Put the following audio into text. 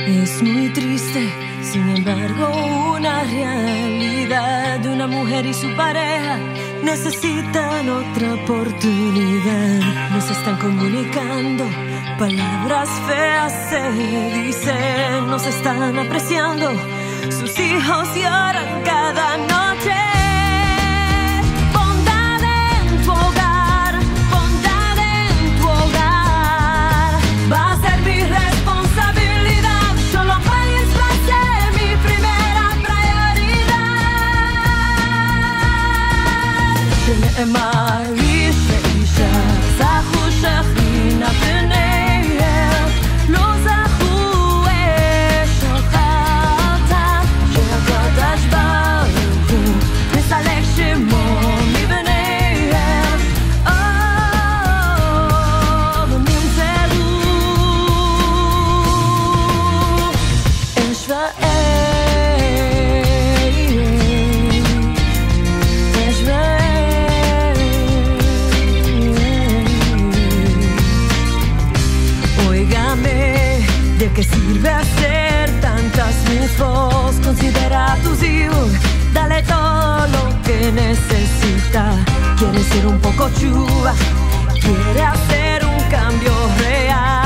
Es muy triste, sin embargo, una realidad de una mujer y su pareja necesitan otra oportunidad. Nos están comunicando, palabras feas se dicen, nos están apreciando, sus hijos lloran cada noche. מעריך לאישה זכו שכינה ביניהם לא זכו אש אותה שהקדוש ברוך הוא מסלק שמו מביניהם ונמצאו אש ואש ¿de qué sirve hacer tantas mismos? Considera a tus hijos, dale todo lo que necesita. Quiere ser un poco chuva, quiere hacer un cambio real.